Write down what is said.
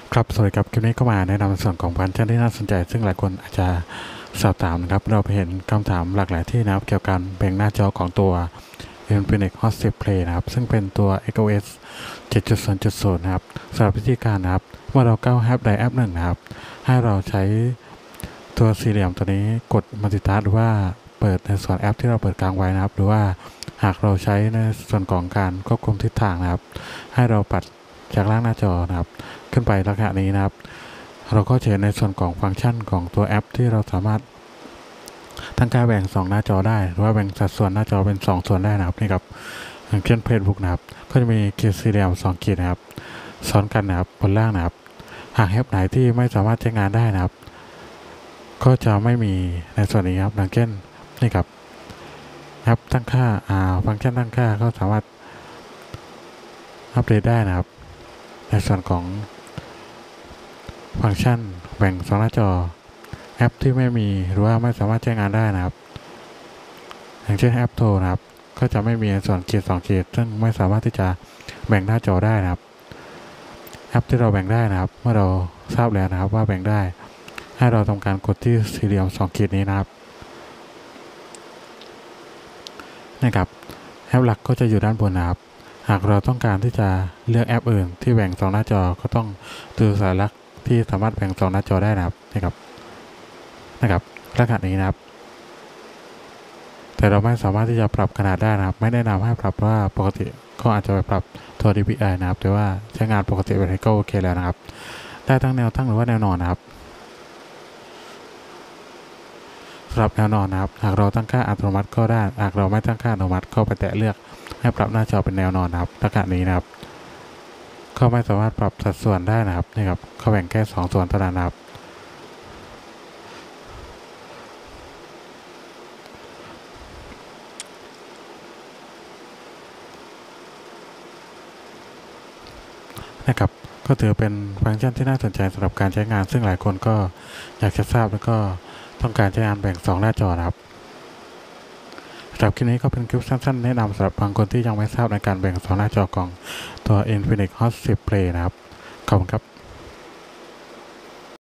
ครับสวัสดีครับคลิปนี้ก็มาแนะนำในส่วนของฟังก์ชันที่น่าสนใจซึ่งหลายคนอาจจะสอบถามนะครับเราไปเห็นคำถามหลากหลายที่นะครับเกี่ยวกับการแบ่งหน้าจอของตัว Infinix Hot 10 Play นะครับซึ่งเป็นตัว XOS 7.0.0 นะครับสำหรับวิธีการนะครับเมื่อเราเข้าแอปใดแอปหนึ่งนะครับให้เราใช้ตัวสี่เหลี่ยมตัวนี้กด Multitask หรือว่าเปิดในส่วนแอปที่เราเปิดกลางไว้นะครับหรือว่าหากเราใช้ในส่วนของการควบคุมทิศทางนะครับให้เราปัดจากล่างหน้าจอนะครับขึ้นไปลักษณะนี้นะครับเราก็จะเห็นในส่วนของฟังก์ชันของตัวแอปที่เราสามารถทั้งการแบ่ง2หน้าจอได้หรือว่าแบ่งสัดส่วนหน้าจอเป็น2ส่วนได้นะครับนี่ครับอย่างเช่น Facebook นะครับก็จะมีขีดสี่เหลี่ยม2ขีดนะครับซ้อนกันนะครับบนล่างนะครับหากแอปไหนที่ไม่สามารถใช้งานได้นะครับก็จะไม่มีในส่วนนี้ครับอย่างเช่นนี่ครับแอปตั้งค่าฟังก์ชันตั้งค่าก็สามารถอัปเดตได้นะครับในส่วนของฟังก์ชันแบ่ง2หน้าจอแอปที่ไม่มีหรือว่าไม่สามารถใช้งานได้นะครับอย่างเช่นแอปโทรนะครับก็จะไม่มีในส่วนขีด2ขีดซึ่งไม่สามารถที่จะแบ่งหน้าจอได้นะครับแอปที่เราแบ่งได้นะครับเมื่อเราทราบแล้วนะครับว่าแบ่งได้ให้เราทำการกดที่สี่เหลี่ยม2ขีดนี้นะครับแอปหลักก็จะอยู่ด้านบนนะครับหากเราต้องการที่จะเลือกแอปอื่นที่แบ่ง2หน้าจอก็ต้องดูสัญลักษณ์ที่สามารถแบ่ง2หน้าจอได้นะครับลักษณะนี้นะครับแต่เราไม่สามารถที่จะปรับขนาดได้นะครับไม่แนะนำให้ปรับว่าปกติก็อาจจะไปปรับตัว DPI นะครับแต่ว่าใช้งานปกติแบบนี้ก็โอเคแล้วนะครับได้ทั้งแนวตั้งหรือว่าแนวนอนนะครับสำหรับแนวนอนนะครับหากเราตั้งค่าอัตโนมัติก็ได้หากเราไม่ตั้งค่าอัตโนมัติก็ไปแตะเลือกให้ปรับหน้าจอเป็นแนวนอนนะครับลักษณะนี้นะครับก็ไม่สามารถปรับสัดส่วนได้นะครับนี่ครับเขาแบ่งแค่2ส่วนเท่านั้นนะครับก็ถือเป็นฟังก์ชันที่น่าสนใจสำหรับการใช้งานซึ่งหลายคนก็อยากจะทราบแล้วก็ต้องการใช้งานแบ่ง2หน้าจอนะครับสำหรับคลิปนี้ก็เป็นคลิปสั้นๆแนะนำสำหรับบางคนที่ยังไม่ทราบในการแบ่ง2หน้าจอของตัว Infinix Hot 10 Play นะครับขอบคุณครับ